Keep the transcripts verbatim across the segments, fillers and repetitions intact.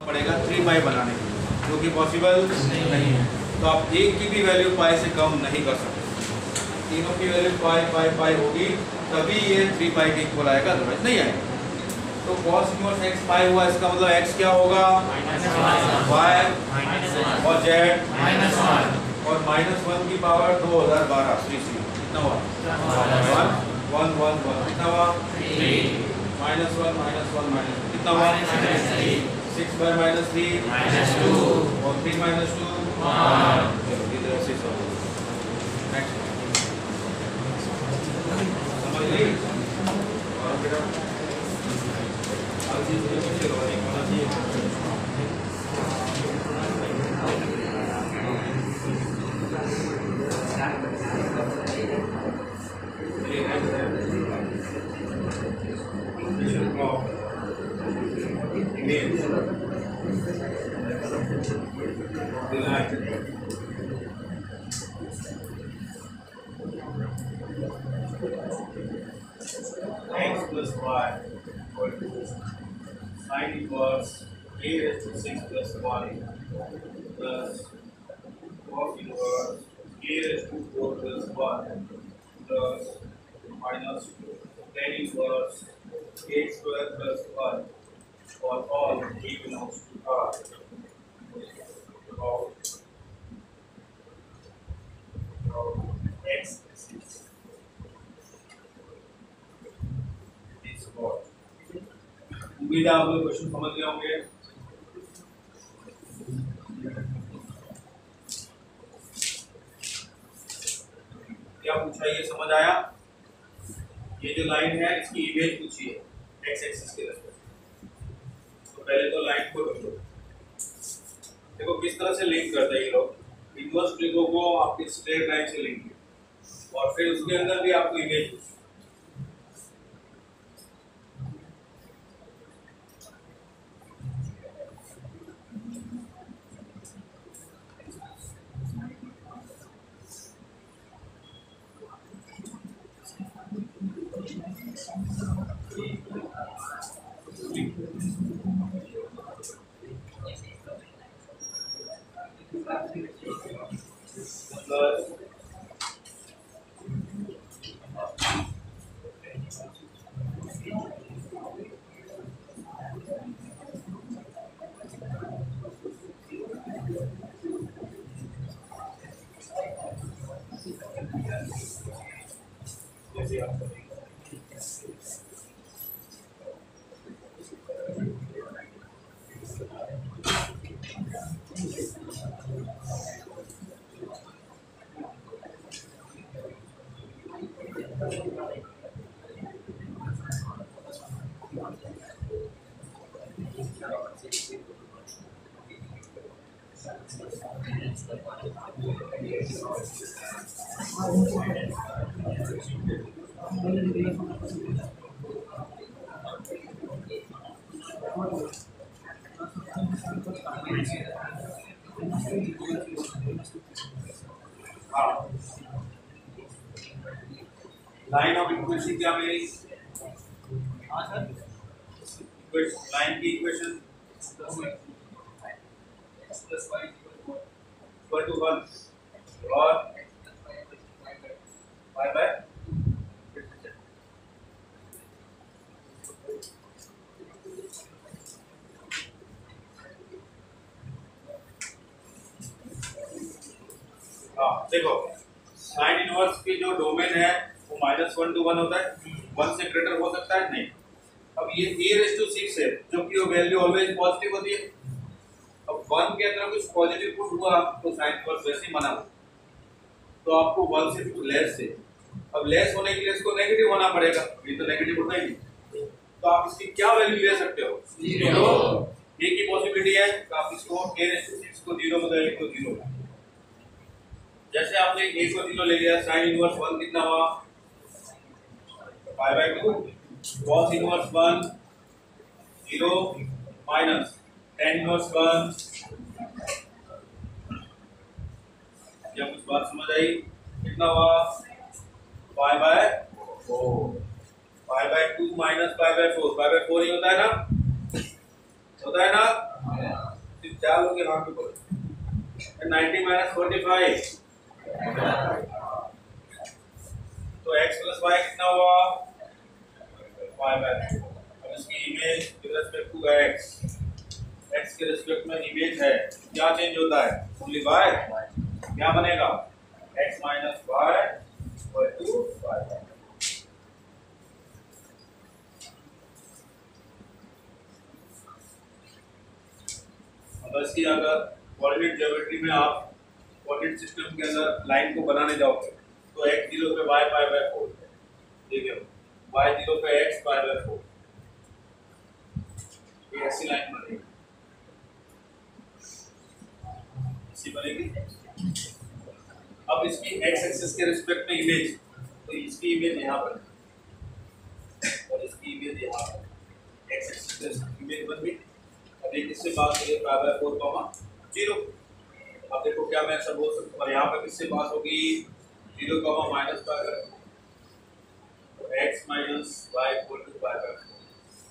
पड़ेगा three pi बनाने के लिए, जो कि पॉसिबल नहीं है। तो आप एक की भी वैल्यू पाई से कम नहीं कर सकते, तीनों की वैल्यू पाई पाई पाई होगी तभी ये थ्री पाई के इक्वल आएगा, अदरवाइज नहीं आएगा। तो cos इनवर्स x पाई हुआ, इसका मतलब x क्या होगा, y और z और माइनस वन की पावर दो हजार बारह, कितना हुआ, वन वन वन वन, कितना हुआ, minus one minus one minus, कितना हुआ, सिक्स बाय माइनस थ्री और थ्री माइनस टू, समझ ली। और बेटा x plus y equal to sin inverse a raised to six plus one plus cos inverse a raised to four plus one plus minus tan inverse a square plus one for all a belongs to R of, of x axis. उम्मीद है आप लोग question समझ गए होंगे। क्या पूछा, ये समझ आया? ये जो लाइन है इसकी इमेज पूछी है एक्स एक्सिस के रेस्पेक्ट। तो पहले तो लाइन को रखो, देखो किस तरह से लिंक करते हैं ये लोग। इनवर्स ट्रिगो को आपकी स्ट्रेट लाइन से लिंक किया और फिर उसके अंदर भी आपको इमेज पूछी। लाइन ऑफ इक्वेशन क्या मेरी, हाँ सर, लाइन की equation plus y equal to one और बाय बाय हाँ देखो साइन इनवर्स की जो डोमेन है वो माइनस वन टू वन होता है, वन से ग्रेटर हो सकता है नहीं। अब ये a रेज़ टू सिक्स है जो कि वो वैल्यू ऑलवेज पॉजिटिव होती है। अब वन के अंदर कुछ पॉजिटिव पुट हुआ तो साइन इनवर्स वैसे ही माना, तो आपको वन से कुछ लेस से, अब लेस होने के लिए इसको नेगेटिव होना पड़ेगा, ये तो नेगेटिव होता ही नहीं। तो आप इसकी क्या वैल्यू ले सकते हो, जीरो। ए की पॉसिबिलिटी है तो आप इसको a रेज़ टू सिक्स को जीरो बदल को जीरो। जैसे आपने a को जीरो ले लिया, साइन इनवर्स वन कितना हुआ, pi by two, cos inverse one zero minus tan inverse one. क्या कुछ बात समझ आई? कितना हुआ, pi by four, pi by two minus pi by four, pi by four ही होता है ना, होता है ना। चार लोग यहाँ पे बोलो नाइन्टी माइनस फोर्टी फाइव तो x प्लस वाई कितना हुआ y बाय अब इसकी image with respect to x x के रिस्पेक्ट में इमेज है क्या चेंज होता है ओनली y क्या बनेगा x minus y equal to y अब इसकी अगर कोऑर्डिनेट ज्योमेट्री में आप कोऑर्डिनेट सिस्टम के अंदर लाइन को बनाने जाओगे तो x जीरो पे y पाई बाय फोर ठीक है y जीरो पे x पाई बाय फोर ये ऐसी लाइन बनेगी ऐसी बनेगी अब इसकी x एक्सिस के रिस्पेक्ट में इमेज तो इसकी इमेज यहाँ पर और इसकी इमेज यहाँ पर x एक्सिस के इमेज बन गई अब ये किससे बात है pi by four comma zero अब देखो क्या मैं सब बोल सकता हूँ और यहाँ पे किससे बात होगी zero comma minus pi by तो x minus y equal to pi by four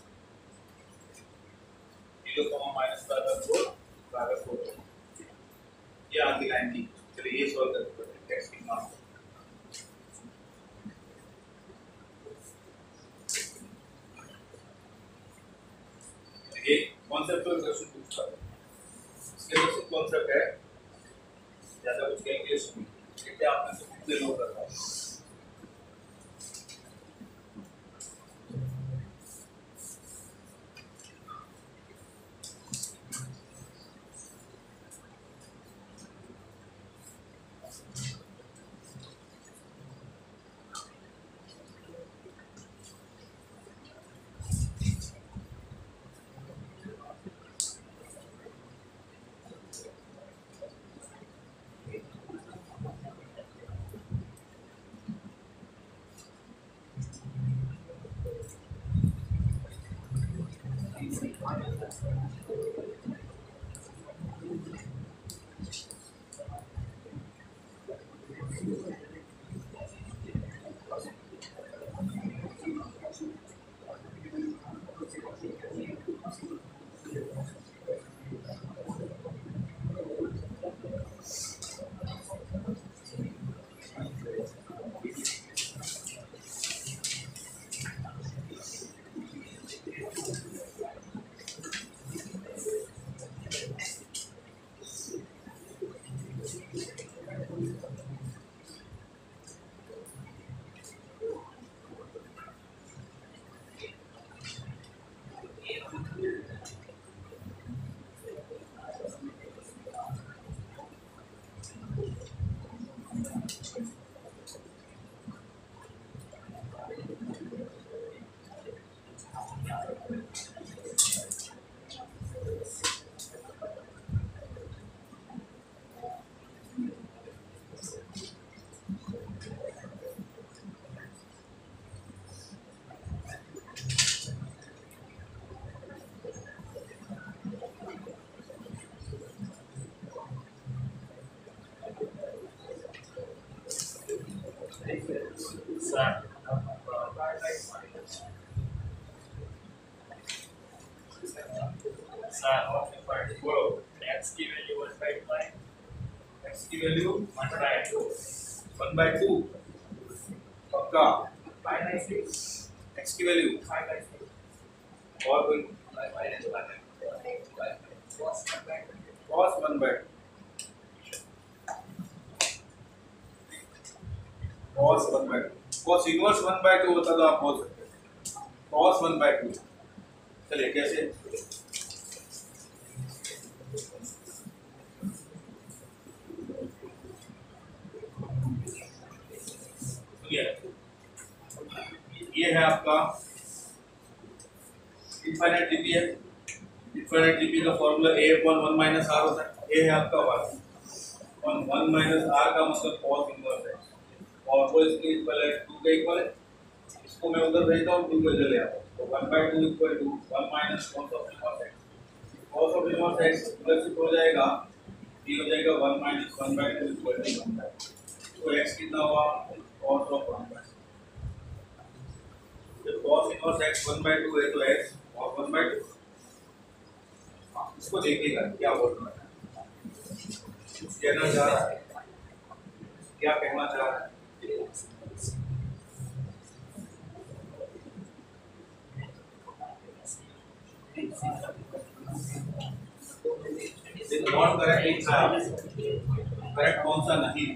zero comma minus pi by four pi by four ये आपकी लाइन थी चलिए ये सॉल्व करते हैं x की मान ये कॉन्सेप्चुअल क्वेश्चन पूछता है इसके बेसिक कॉन्सेप्ट है ज्यादा कुछ कैलकुलेशन नहीं क्या आपने सब कितने लोग करता है x की वैल्यू वन बाय टू है x की value one by two one by two पक्का फाइव बाय सिक्स x की वैल्यू फाइव बाय सिक्स और कोई minus one cos cos one by cos one by cos inverse one by two होता तो आप बोल सकते हैं cos वन बाय टू चलिए कैसे ये है आपका इनफाइनाइट जीपी है इनफाइनाइट जीपी का formula a upon one minus r होता है a है आपका वन और वन माइनस आर का मतलब cos इनवर्स है और वो इसके इक्वल है टू का इक्वल है इसको मैं उधर भेजता हूँ टू को इधर ले आता हूँ तो one by two equal to one minus cos of inverse x cos of inverse x plus हो जाएगा ये हो जाएगा one minus one by two equal to one by तो x कितना हुआ cos ऑफ वन बाय जब cos inverse x one by two है तो x cos one by two इसको देखिएगा क्या बोल रहा है, कहना चाह रहा है, क्या कहना चाह रहा है। नॉट करेक्ट लिखा है, करेक्ट कौन सा नहीं।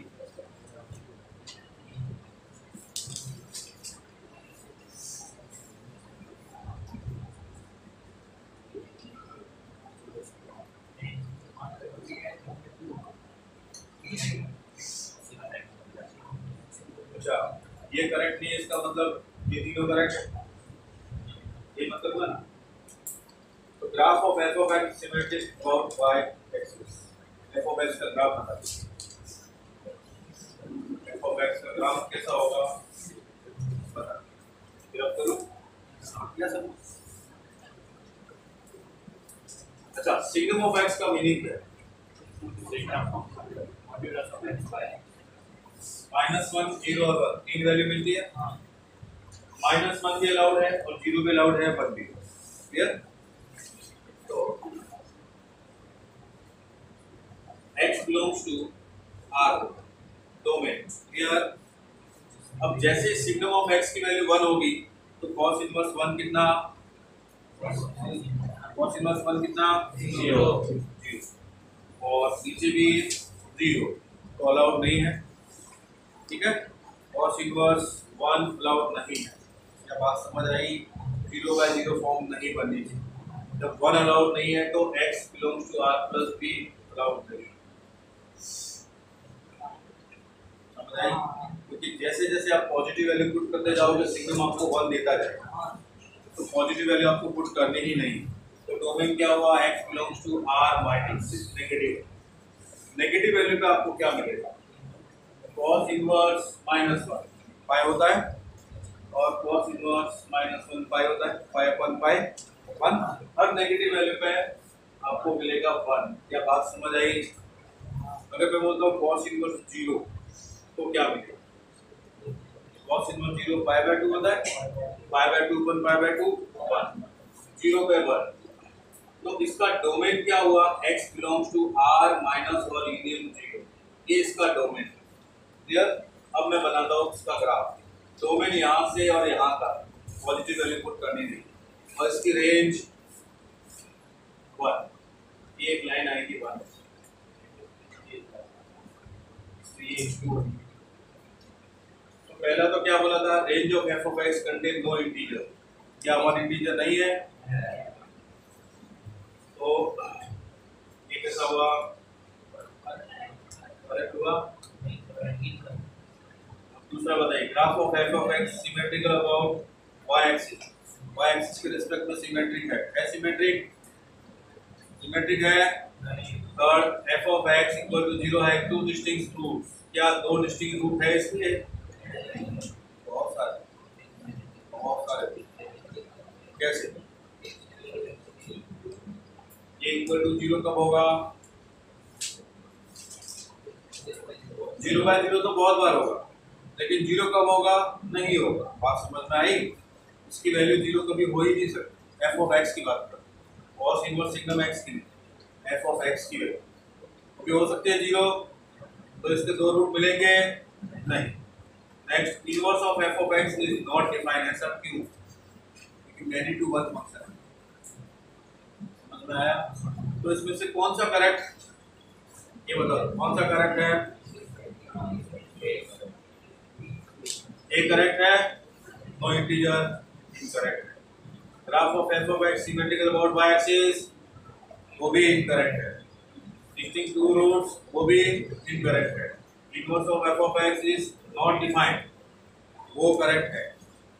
अच्छा ये करेक्ट नहीं है, इसका मतलब ये तीनों करेक्ट है, ये मतलब हुआ ना। तो graph of f of x symmetric about y axis, f of x का ग्राफ बता दीजिए, एफ ऑफ एक्स का ग्राफ कैसा होगा बता फिर अब करो क्या सब। अच्छा सिग्नम ऑफ एक्स का मीनिंग क्या है, माइनस वन जीरो और वन तीन वैल्यू मिलती है, माइनस वन भी अलाउड है और जीरो भी अलाउड है, वन भी, क्लियर। तो x belongs to R domain, clear. अब जैसे सिग्नम ऑफ x की वैल्यू वन होगी तो cos इनवर्स वन कितना, cos इनवर्स वन कितना जीरो, और नीचे भी जीरो तो अलाउड नहीं है, ठीक है। cos इनवर्स वन अलाउड नहीं है, क्या बात समझ आई, जीरो बाय जीरो फॉर्म नहीं बननी चाहिए। जब वन अलाउड नहीं है तो x belongs to r plus b allowed नहीं, समझ आई। क्योंकि जैसे जैसे आप पॉजिटिव वैल्यू पुट करते जाओगे सिग्नम आपको वन देता जाएगा, तो पॉजिटिव वैल्यू आपको पुट करनी ही नहीं। तो डोमेन क्या हुआ, x belongs to r minus negative, negative value का आपको क्या मिलेगा, cos inverse minus one pi होता है और cos inverse minus one pi होता है, पाई अपन पाई वन, हर नेगेटिव वैल्यू पे आपको मिलेगा वन, क्या बात समझ आई। अगर मैं बोलता हूँ cos इनवर्स जीरो तो क्या मिलेगा, cos inverse zero pi by two होता है, pi by two one pi by two one, zero पे वन, तो इसका डोमेन क्या हुआ, x belongs to r minus और यूनियन जीरो, ये इसका डोमेन है, क्लियर। अब मैं बनाता हूँ इसका ग्राफ, डोमेन यहाँ से और यहाँ का पॉजिटिव वैल्यू पुट करनी नहीं, और इसकी रेंज वन, ये एक लाइन आएगी वन, तो पहला तो क्या बोला था, range of f of x contain no integer, क्या वन इंटीजर नहीं है, तो ये कैसा हुआ, करेक्ट हुआ। दूसरा बताइए, graph of f of x symmetrical about y axis, y axis के रिस्पेक्ट में सिमेट्रिक है, एसिमेट्रिक, सिमेट्रिक है। Third f of x equal to zero है, टू डिस्टिंक्ट रूट्स, क्या दो डिस्टिंक्ट रूट है इसमें, बहुत सारे, बहुत सारे, कैसे, ये इक्वल टू जीरो कब होगा, जीरो बाय जीरो तो बहुत बार होगा, लेकिन जीरो कब होगा, नहीं होगा, बात समझ में आई। इसकी वैल्यू जीरो कभी हो ही नहीं सकती, एफ ऑफ एक्स की बात कर, cos इनवर्स सिग्नम एक्स की, एफ ऑफ एक्स की वैल्यू कभी हो सकती है जीरो, तो इसके दो रूट मिलेंगे नहीं। Next, inverse of f of x is not defined, ऐसा क्यों, क्योंकि मैनी टू वन फंक्शन है, समझ में आया। तो इसमें से कौन सा करेक्ट, ये बताओ कौन सा करेक्ट है, ए करेक्ट है, नो इंटीजर इनकरेक्ट है। Graph of f of x symmetrical about y axis, वो भी इनकरेक्ट है। डिस्टिंक्ट टू रूट्स, वो भी इनकरेक्ट है। Inverse of f of x is not defined, वो करेक्ट है,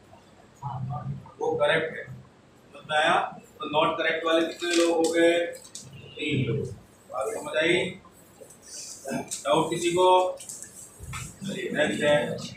वो करेक्ट है, समझ में आया। तो नॉट करेक्ट वाले कितने लोग हो गए, तीन लोग, बात समझ आई। डाउट किसी को, चलिए नेक्स्ट है,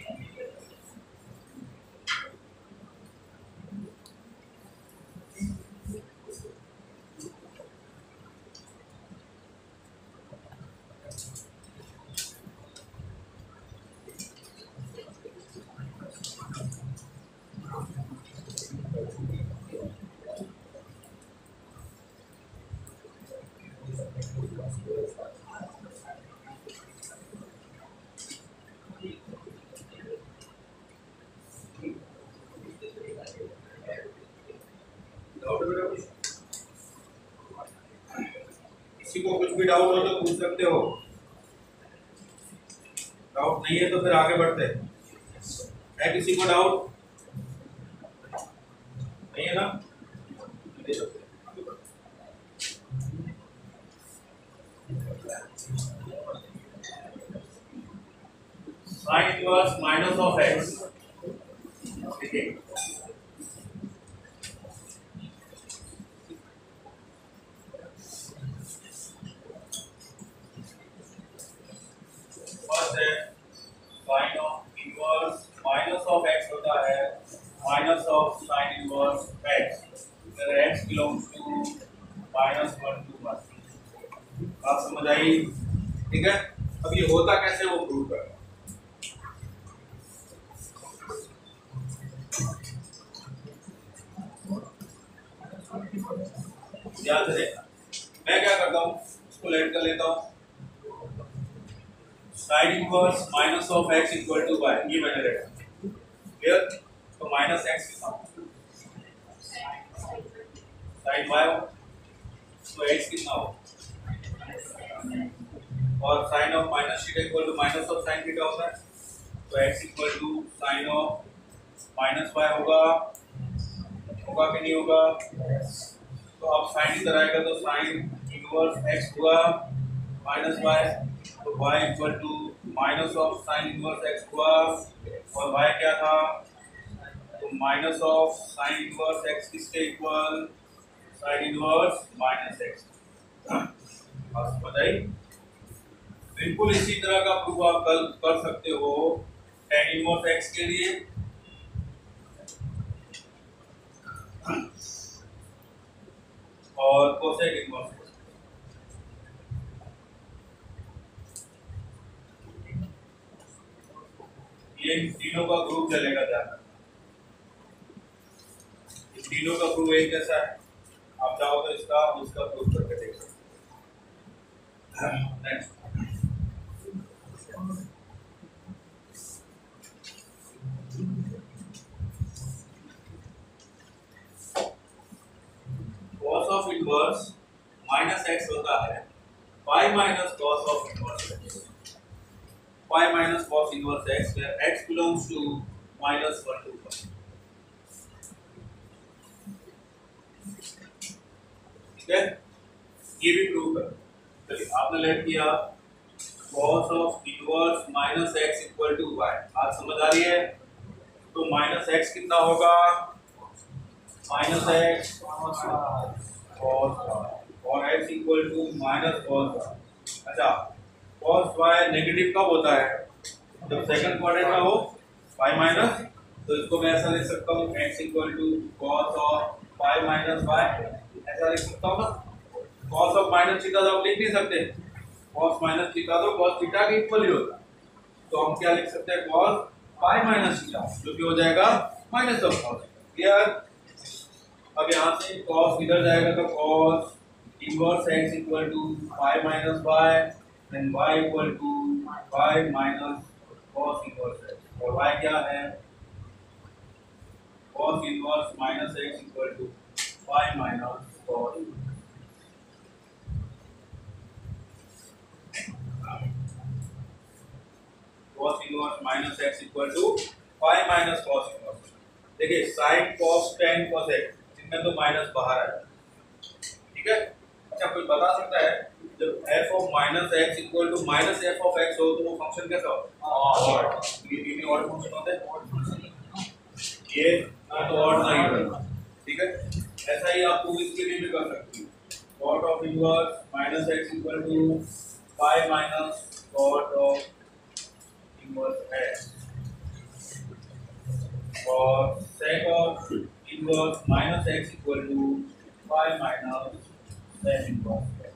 डाउट है बेटा कुछ? किसी को कुछ भी डाउट हो तो पूछ सकते हो। डाउट नहीं है तो फिर आगे बढ़ते हैं। है किसी को डाउट? नहीं है ना? Sine inverse minus of x, ठीक है। फर्स्ट है sine of inverse minus of x होता है minus of sine inverse x, where x belongs to minus one to one. बात समझ आई? ठीक है। अब ये होता कैसे वो प्रूव कर। ध्यान से देखना, मैं क्या करता हूँ, इसको लेट कर लेता हूँ। Sine inverse minus of x equal to y, ये मैंने लिखा, क्लियर? तो माइनस एक्स कितना हो, साइन वाई हो, तो एक्स कितना हो, और sine of minus theta equal to minus of sine theta होता है, तो x equal to sine of minus y होगा, होगा कि नहीं होगा? तो अब साइन इधर आएगा तो साइन इनवर्स एक्स हुआ माइनस वाई, तो y equal to minus of sine inverse x हुआ, और y क्या था, तो minus of sine inverse x किसके equal, sine inverse minus x. बस बताइए, बिल्कुल इसी तरह का प्रूफ आप कल कर सकते हो tan इनवर्स एक्स के लिए। और कोसेक इनवर्स, ये तीनों का ग्रुप चलेगा ज्यादा। तीनों का प्रूफ एक जैसा है, आप चाहो तो इसका उसका प्रूफ करके देख सकते हो। Next, cos of inverse minus x होता है pi minus cos of inverse x, pi minus cos inverse x, where x belongs to minus one to one. ठीक है, ये भी प्रूव कर। चलिए आपने लेट किया cos of inverse minus x equal to y, बात समझ आ रही है? तो माइनस एक्स कितना होगा, माइनस एक्स cos और x equal to minus cos। अच्छा, cos y नेगेटिव कब होता है, जब सेकंड क्वाड्रेंट में हो y माइनस, तो इसको मैं ऐसा लिख सकता हूँ x equal to cos of y minus y, ऐसा लिख सकता हूँ ना। cos ऑफ माइनस थीटा तो आप लिख नहीं सकते, cos माइनस थीटा तो cos थीटा के इक्वल ही होता है, तो हम क्या लिख सकते हैं, cos y माइनस थीटा, जो कि हो जाएगा माइनस ऑफ cos। क्लियर? अब यहाँ से cos इधर जाएगा तो cos inverse x equal to y minus y, then y equal to y minus cos inverse x, और y क्या है, cos inverse minus x equal to y minus cos। cos inverse minus x equal to y minus cos inverse. देखिए sin cos tan cos x, इनमें तो minus बाहर है, ठीक है। अच्छा, कोई बता सकता है जब f of minus x equal to minus f of x हो तो वो फंक्शन कैसा हो, ऑड। ये तीन ऑड फंक्शन होते हैं, ये ना तो ऑड ना इवन, ठीक है। ऐसा ही आप प्रूव इसके लिए भी कर सकते हो, cot of inverse minus x equal to pi minus cot of inverse x, और sec of inverse minus x equal to pi minus sec inverse x.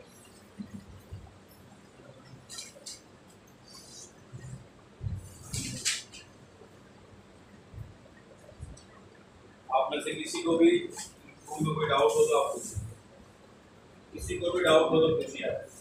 आप में से किसी को भी कोई डाउट हो तो आप पूछिए, किसी को भी डाउट हो तो पूछिए।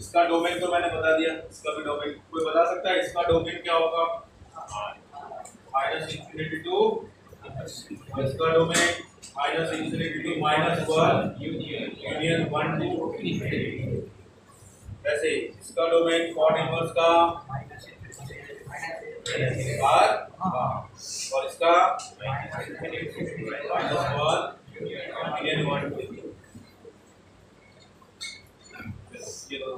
इसका डोमेन तो मैंने बता दिया, इसका भी डोमेन कोई बता सकता है इसका डोमेन क्या होगा? माइनस इंफिनिटी टू, इसका domain minus infinity to minus one union one to infinity. वैसे इसका डोमेन कॉट इनवर्स का आर और इसका minus one union one to. ये दो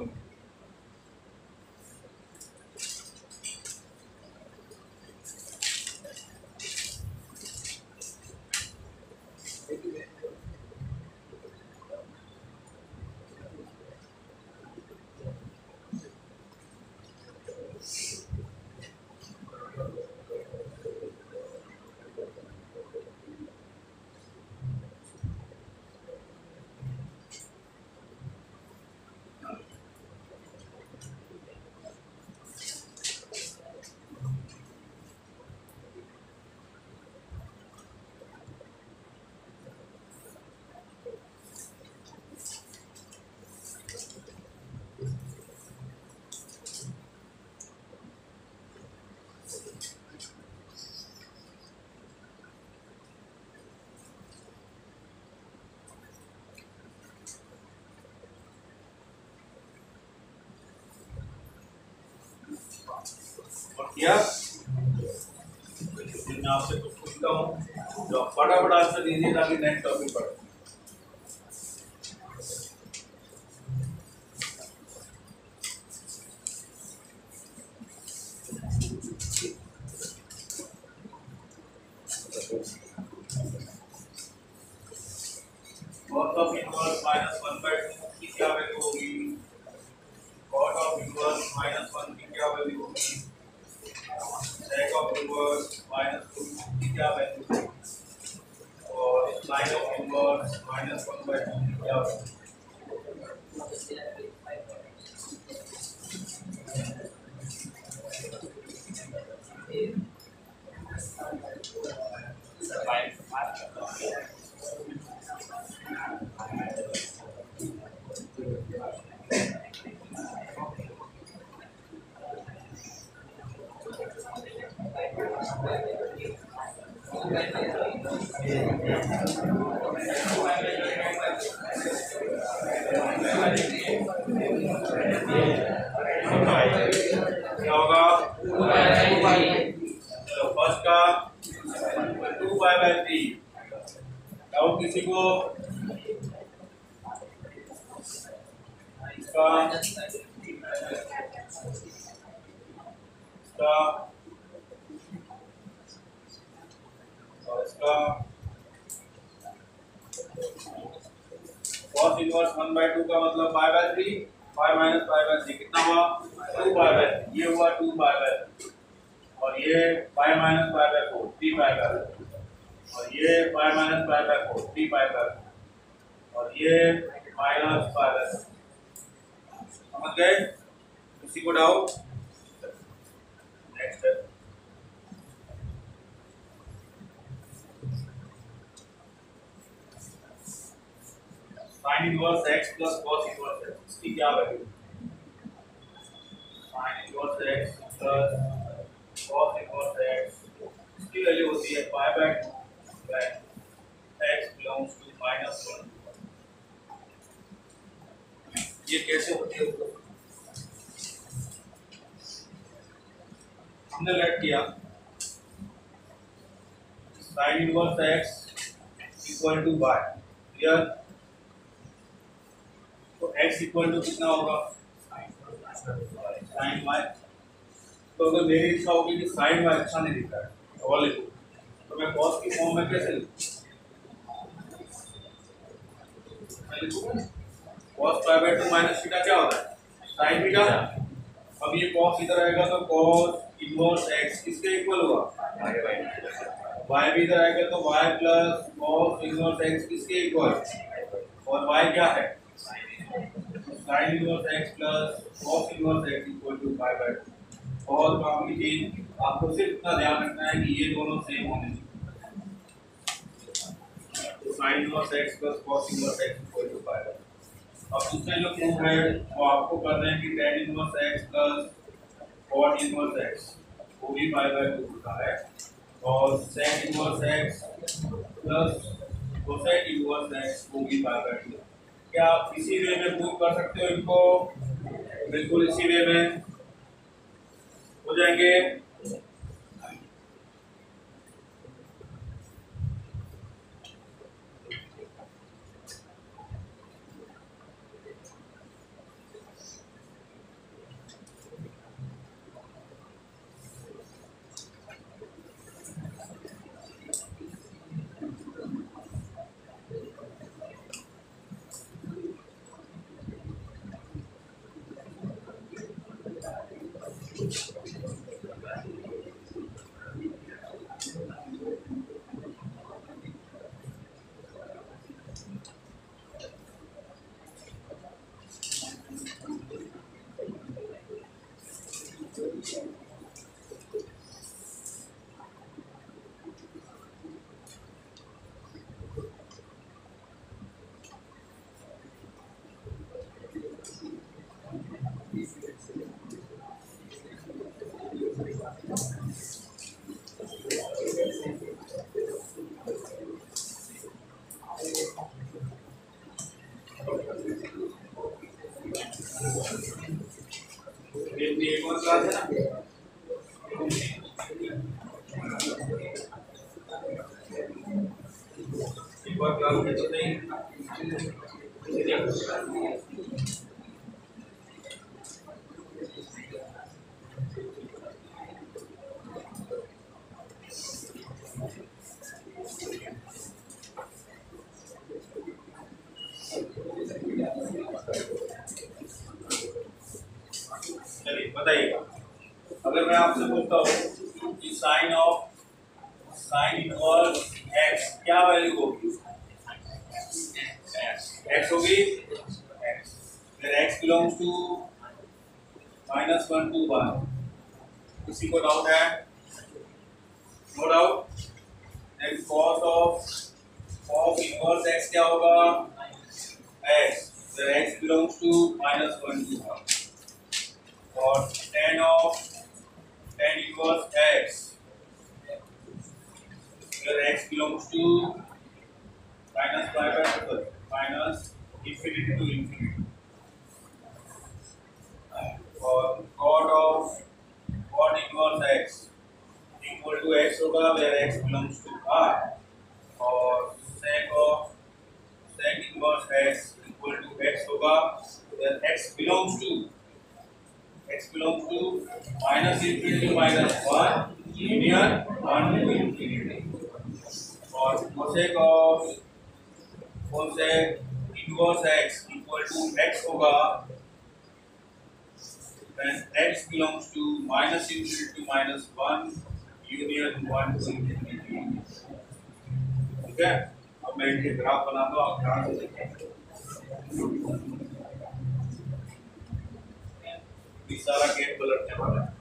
और किया। मैं आपसे कुछ पूछता हूँ जो फटाफट आंसर दीजिए ताकि नेक्स्ट टॉपिक पढ़े। cos of inverse minus one by two की क्या वैल्यू होगी? cot of inverse minus one की क्या वैल्यू होगी? sec of inverse minus two की क्या वैल्यू होगी? और sin of inverse minus one by two की क्या वैल्यू? क्या होगा? चलो फर्स्ट का two pi by three. Doubt किसी को? इसका इसका और इसका cos inverse one by two का मतलब pi by three, pi minus pi by three कितना हुआ? Two pi by three. ये हुआ टू पाई बाय थ्री और ये pi minus pi by four, three pi by four और ये pi minus pi by four, three pi by four और ये माइनस पाई बाय फोर। समझ गए? किसी को डाउट? नेक्स्ट है sin inverse x plus cos inverse x। इसकी क्या value? sin inverse x plus cos inverse x इसकी वैल्यू होती है pi by two when x belongs to minus one. ये कैसे होती है? हमने लेट किया sin inverse x equal to y। Clear? तो x इक्वल टू कितना होगा? sin y। तो अगर मेरी इच्छा होगी कि sin y अच्छा नहीं दिखता है और लिखो तो मैं cos की फॉर्म में कैसे लिखूं? मैं लिखूंगा cos pi by two minus theta क्या होता है? sin theta. अब ये cos इधर आएगा तो cos इनवर्स x किसके इक्वल होगा? y भी इधर आएगा तो y plus cos inverse x किसके इक्वल? और y क्या है? sin inverse x plus cos inverse x equal to pi by two. और काम की चीज आपको सिर्फ इतना ध्यान रखना है कि ये दोनों सेम होने चाहिए। तो sin inverse x plus cos inverse x equal to pi by two. अब दूसरे जो प्रूफ है वो आपको करना है कि tan inverse x plus cot inverse x वो भी पाई बाय टू होता है और sec inverse x plus cosec inverse x वो भी पाई बाय टू। क्या आप इसी वे में प्रूव कर सकते हो इनको? बिल्कुल इसी वे में हो जाएंगे। ये एक और क्लास है ना, एक और क्लास है तो नहीं। चलिए बताइएगा, अगर मैं आपसे पूछता हूँ कि sine of sine inverse x क्या वैल्यू होगी? x होगी x, फिर x belongs to minus one to one. किसी को डाउट है? No doubt. Then cos of cos inverse x क्या होगा? x, फिर x belongs to minus one to one. और tan of tan inverse x, where x belongs to minus pi by two, minus infinity to infinity. और cot of cot inverse x equal to x होगा where x belongs to r, और sec of sec inverse x equal to x होगा where x belongs to x belongs to minus infinity to minus one union one to infinity, और cosec of cosec inverse x equal to x होगा when x belongs to minus infinity to minus one union one to infinity। ठीक है, अब मैं इनके graph बना दूँ, आप ध्यान से देखें। ये सारा गेम पलटने वाला है।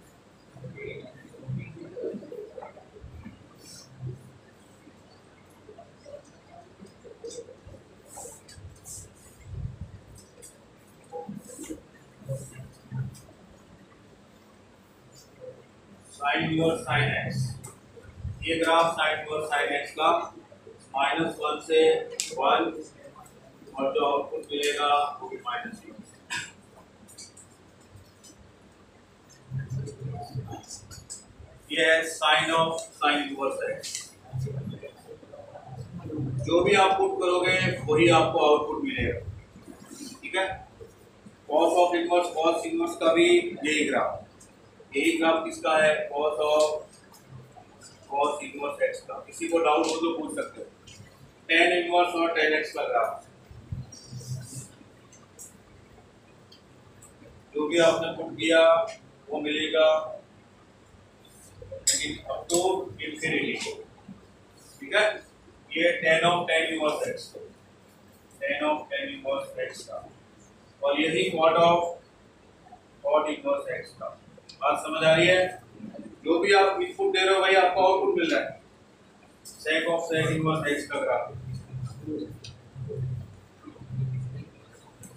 साइन इनवर्स साइन एक्स, ये graph sine inverse sine x का माइनस वन से वन, और जो आउटपुट मिलेगा वो भी माइनस वन। ये है sine of sine inverse x. जो भी आप पुट करोगे वही आपको आउटपुट मिलेगा। ठीक है, cos of inverse cos inverse का भी यही ग्राफ, यही ग्राफ किसका है? Cos of cos inverse x का। किसी को डाउट हो तो पूछ सकते हो। टेन इनवर्स और टेन एक्स का ग्राफ, जो भी आपने पुट किया वो मिलेगा अप टू इंफिनिटी। ठीक है, ये tan of tan inverse x, tan of tan inverse x का, और यही cot of cot inverse x का। बात समझ आ रही है? जो भी आप इनपुट दे रहे हो वही आपको आउटपुट मिल रहा है। Sec of sec inverse x का ग्राफ।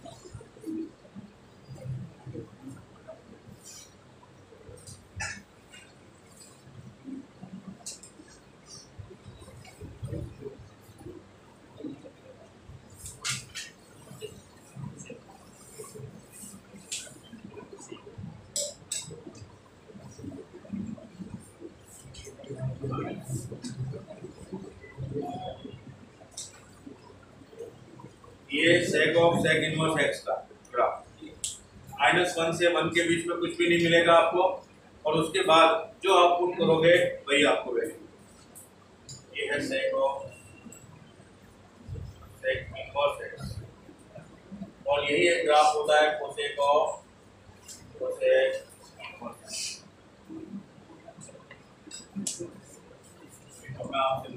ये sec of sec inverse x का ग्राफ माइनस वन से वन के बीच में कुछ भी नहीं मिलेगा आपको, और उसके बाद जो आप पुट करोगे वही आपको वैल्यू। ये है sec of sec inverse x, और यही एक ग्राफ होता है cosec ऑफ cosec इनवर्स। अब मैं आपसे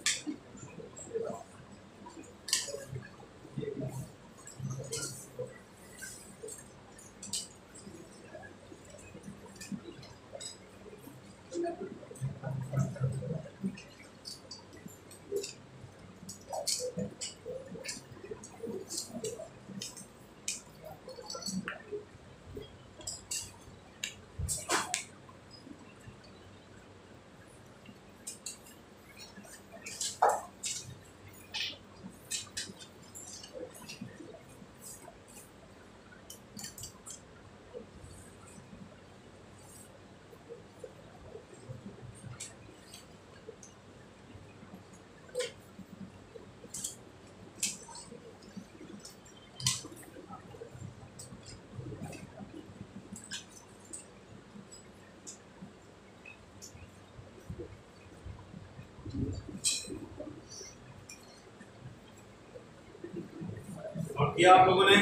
और किया आप लोगों ने,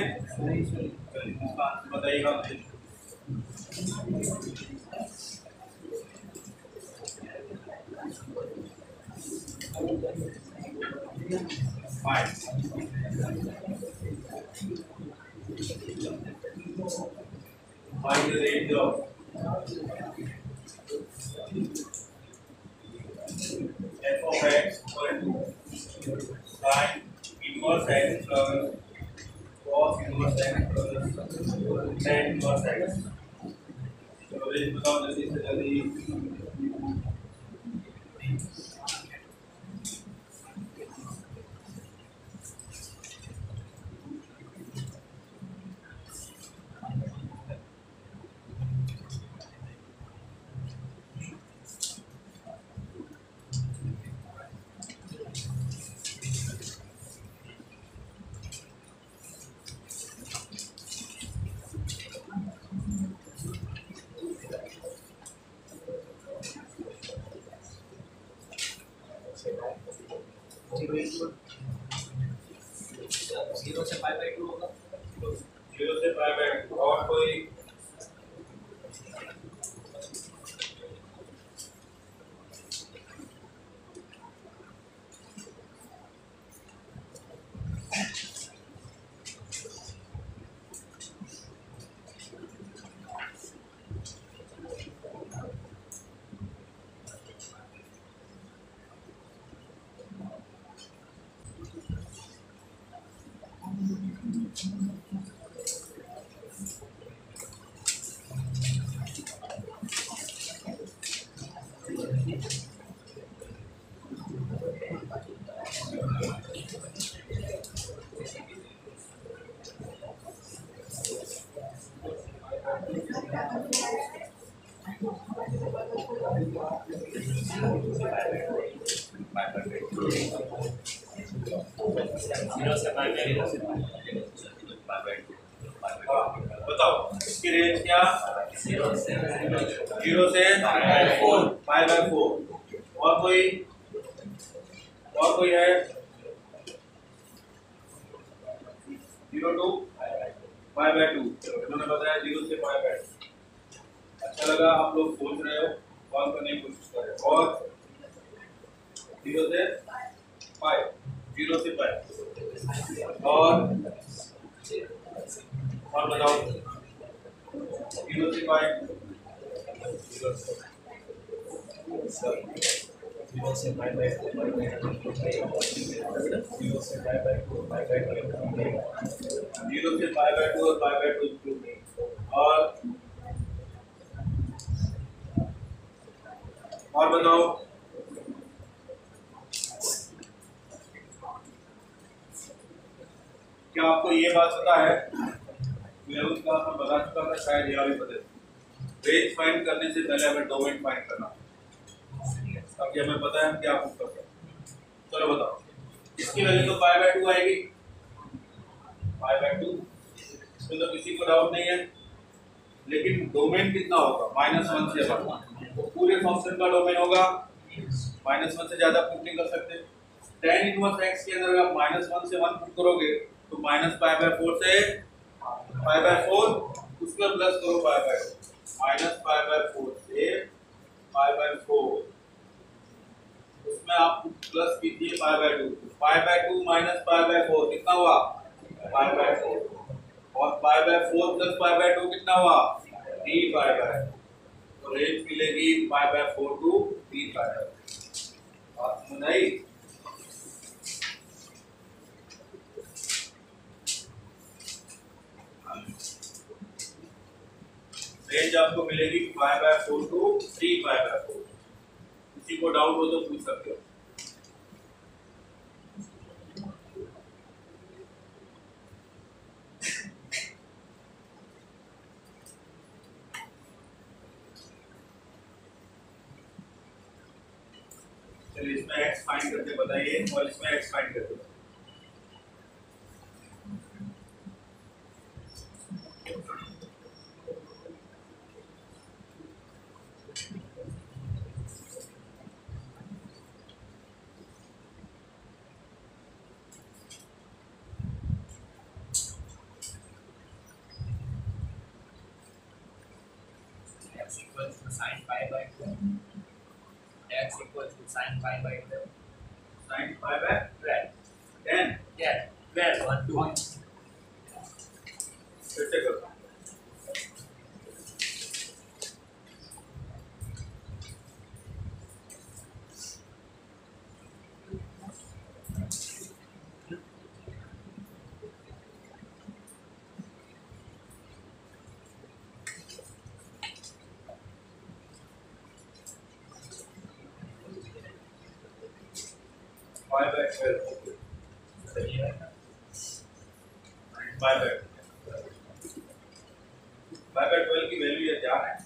बताइएगा मुझे। Five five the range of f of x equal to sin inverse x plus cos inverse x plus tan inverse x। तो रेंज बताओ जल्दी से जल्दी। जीरो से फाइव बाई टू होगा, जीरो से फाइव बाई टू। और कोई जीरो से फाइव बाई बताओ इसकी रेंज क्या? जीरो से जीरो से फोर फाइव बाई फोर। और कोई और कोई है? Zero to five by two. उन्होंने बताया जीरो से फाइव बाई टू। अच्छा लगा, आप लोग सोच रहे हो, कॉल करने की कोशिश कर रहे हो। और जीरो से फाइव, जीरो से फाइव, और और बताओ जीरो से फाइव, जीरो से फाइव बाई टू, जीरो से five by two, five by two, zero से फाइव बाई टू और फाइव बाई टू इंक्लूड नहीं। और और बताओ क्या आपको ये बात पता है? इलेवेंथ क्लास में बता चुका था, शायद यह भी पता है। रेंज फाइंड करने से पहले हमें डोमेन फाइंड करना। ताकि हमें पता है हम क्या प्रूव कर सकते हैं। चलो बताओ, इसकी वैल्यू तो पाई बाय टू आएगी, पाई बाय टू, इसमें तो किसी को डाउट नहीं है। लेकिन डोमेन कितना होगा, माइनस वन से वन, तो पूरे फंक्शन का डोमेन होगा माइनस वन से ज्यादा प्रूव नहीं कर सकते। टेन इनवर्स एक्स के अंदर आप माइनस वन से वन प्रूव करोगे तो माइनस पाई बाय फोर से पाई बाय फोर, उसमें प्लस करो pi by minus pi by four से पाई बाय फोर, उसमें आप प्लस कीजिए pi by two, pi by two minus pi by four कितना हुआ, पाई बाय फोर, और pi by four plus pi by two कितना हुआ, थ्री पाई बाय, तो रेंज मिलेगी pi by four two three pi by. बात समझ आई? रेंज आपको मिलेगी pi by four two three pi by four. किसी को डाउट हो तो पूछ सकते हो। चलिए इसमें x फाइंड करके बताइए और इसमें x फाइंड करके बताइए। x equals to sin pi by two. X equals to sin pi by two. sin pi by twelve. ten, Yeah, twelve. One, two. One. फिर से करो। pi by twelve, okay, pi by pi by twelve की value ये क्या है,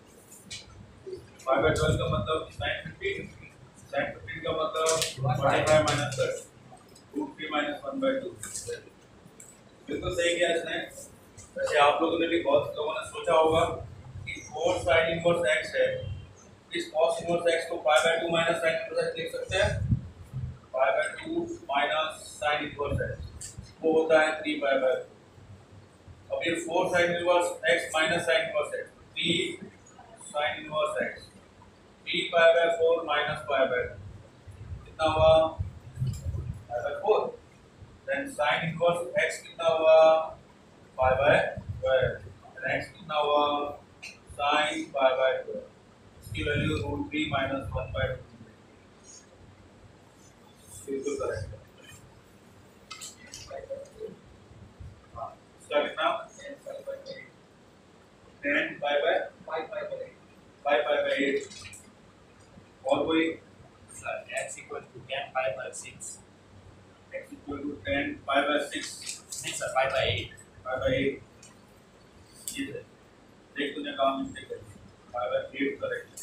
pi by twelve का मतलब sin fifteen, sin fifteen का मतलब forty-five minus thirty, root three minus one by two। बिल्कुल सही किया इसने। वैसे आप लोगों ने भी बहुत लोगों ने सोचा होगा कि फोर sin इनवर्स x है, इस cos इनवर्स x को pi by two minus sin inverse x लिख सकते हैं, pi by two minus sin inverse x, वो होता है थ्री pi by four। अब ये four sin inverse x minus sin inverse x, three sin inverse x, three pi by four minus pi by two, कितना हुआ, pi by four. then sin inverse x कितना हुआ, pi by twelve, and x कितना हुआ, sin pi by twelve, इसकी value root three minus one by two, बिल्कुल correct. इसका कितना, ten pi by Five pi by eight. five pi by eight, और कोई, Sir, x equals to ten pi by six. x equal to ten pi by six, नहीं sir, pi by eight. pi by eight, ये देख तूने काम mistake कर दी, pi by eight correct.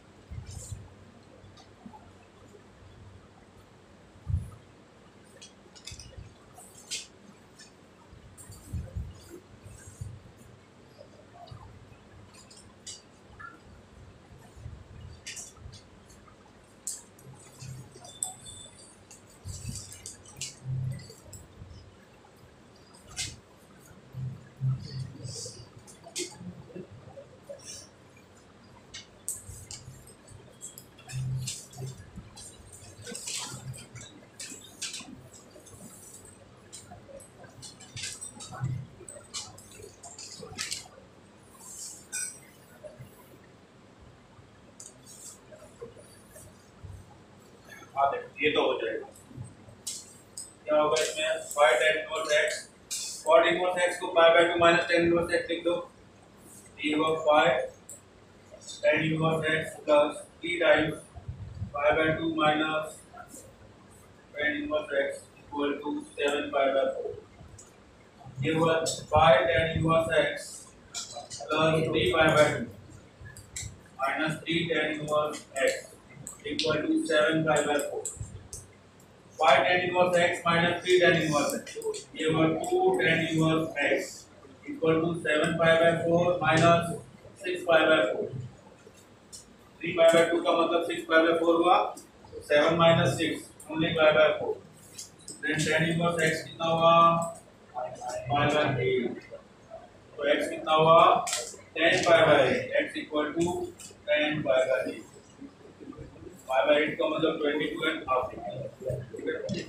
हाँ देखो ये तो हो जाएगा। क्या होगा इसमें, five tan inverse x, cot inverse x को pi by two minus tan inverse x लिख दो, ये होगा five tan inverse x plus three times pi by two minus tan inverse x equal to seven pi by four। ये हुआ five tan inverse x plus three pi by two minus three tan inverse x equal to seven pi by four. Five tan inverse x minus three tan inverse x, ये हुआ two tan inverse x equal to seven pi by four minus six pi by four. Three pi by two का मतलब six pi by four हुआ, seven minus six only pi by four. Then tan inverse x कितना हुआ pi by eight, तो x कितना हुआ ten pi by eight, x equal to ten pi by eight. Pi by eight का मतलब twenty two and half, ठीक है।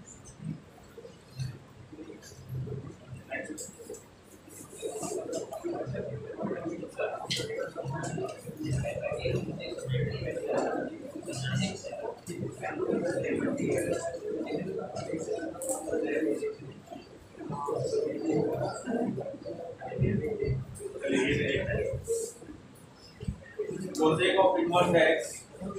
cosec of inverse x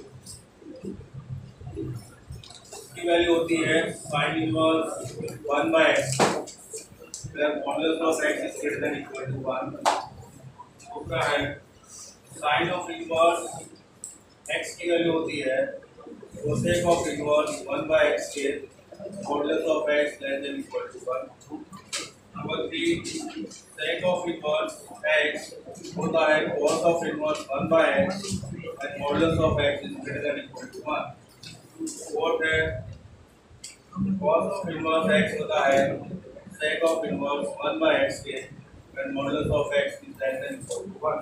की वैल्यू होती है sin inverse one by x, where modulus of x is greater than equal to one. दूसरा है sin of inverse x की वैल्यू होती है cosec of inverse one by x के modulus of x less than equal to one. Number three sec of inverse x होता है cos of inverse one by x and modulus of x is greater than equal to one. Fourth है cos of inverse x होता है sec of inverse one by x के and modulus of x is less than equal to one.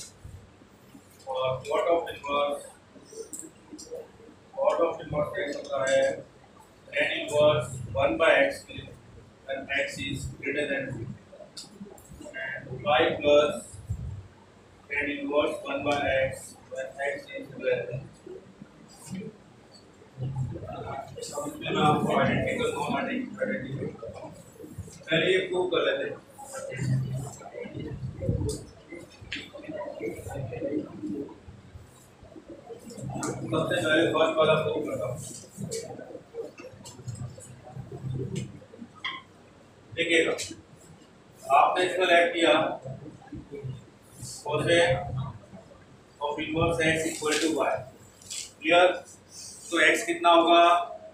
और cot of inverse cot of inverse x होता है tan inverse one by x के and x is greater than two, and y plus tan inverse one by x when x is greater than two। समझ में ना आपको identical non identical पहले ये prove कर लेते हैं। सबसे पहले फर्स्ट वाला प्रूव करता हूँ। देखिएगा आपने इसमें ऐड किया cosec of inverse x equal to y, clear. तो x कितना होगा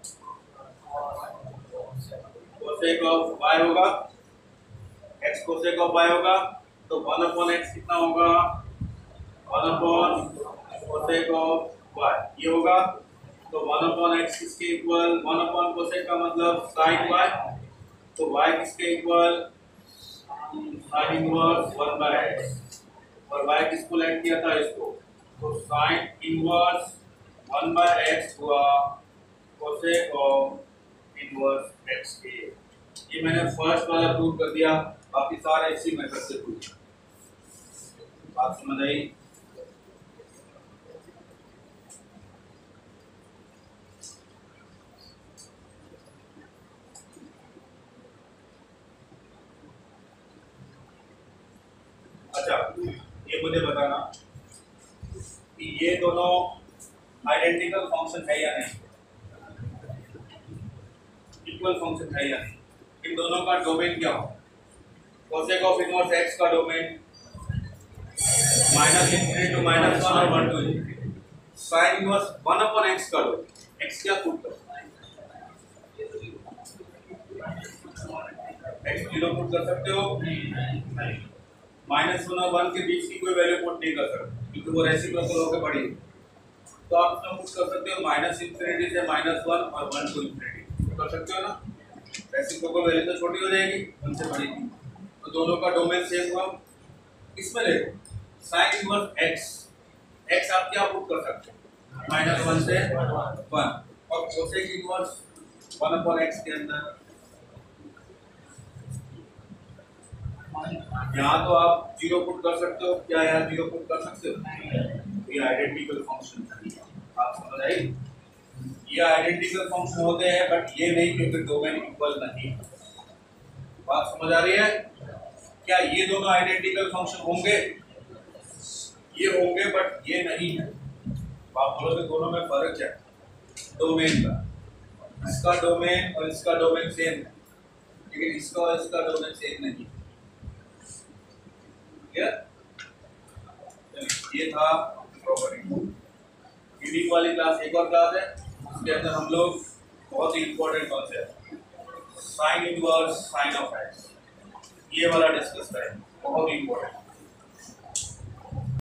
cosec of y होगा, x cosec of y होगा, तो वन अपॉन x कितना होगा one upon cosec of y ये होगा, तो वन अपॉन x किसके इक्वल, वन अपॉन cosec का मतलब sin y, तो y किसके इक्वल sin inverse one by x, और y किसको ऐड किया था इसको, तो sin inverse one by x हुआ cosec of इनवर्स x के। ये मैंने फर्स्ट वाला प्रूव कर दिया, बाकी सारे इसी मेथड से प्रूव। बात समझ आई? अच्छा, ये मुझे बताना कि ये दोनों आइडेंटिकल फंक्शन है या नहीं, इक्वल फंक्शन है या नहीं। इन दोनों का डोमेन क्या हो, cosec ऑफ इनवर्स x का domain minus infinity to minus one और one to infinity, sin inverse one upon x का डोमेन, x क्या पुट कर x जीरो पुट कर सकते हो, माइनस वन और वन के बीच की कोई वैल्यू पुट नहीं कर सकते क्योंकि वो रेसिप्रोकल होकर बड़ी, तो आप इसमें पुट कर सकते हो माइनस इन्फिनिटी से माइनस वन और वन टू इन्फिनिटी कर सकते हो ना। रेसिप्रोकल वैल्यू तो छोटी हो जाएगी, वन से बड़ी, तो दोनों का डोमेन सेम हुआ। इसमें देखो sin इनवर्स x, x आप क्या पुट कर सकते हो माइनस वन से वन, और cosec inverse one upon x के अंदर यहाँ तो आप जीरो पुट कर सकते हो, क्या यहाँ जीरो पुट कर सकते हो, ये आइडेंटिकल फंक्शन है। आप समझ आई? ये आइडेंटिकल फंक्शन होते हैं बट ये नहीं क्योंकि डोमेन इक्वल नहीं। बात समझ आ रही है? क्या ये दोनों आइडेंटिकल फंक्शन होंगे? ये होंगे बट ये नहीं है। आप बोलोगे दोनों में फर्क है डोमेन का, इसका डोमेन और इसका डोमेन सेम है लेकिन इसका और इसका डोमेन सेम नहीं। ये था प्रॉपर्टी। यूनिक वाली क्लास एक और क्लास है, उसके अंदर हम लोग बहुत ही important concept sine inverse sine of x ये वाला डिस्कस करें, बहुत ही इंपॉर्टेंट।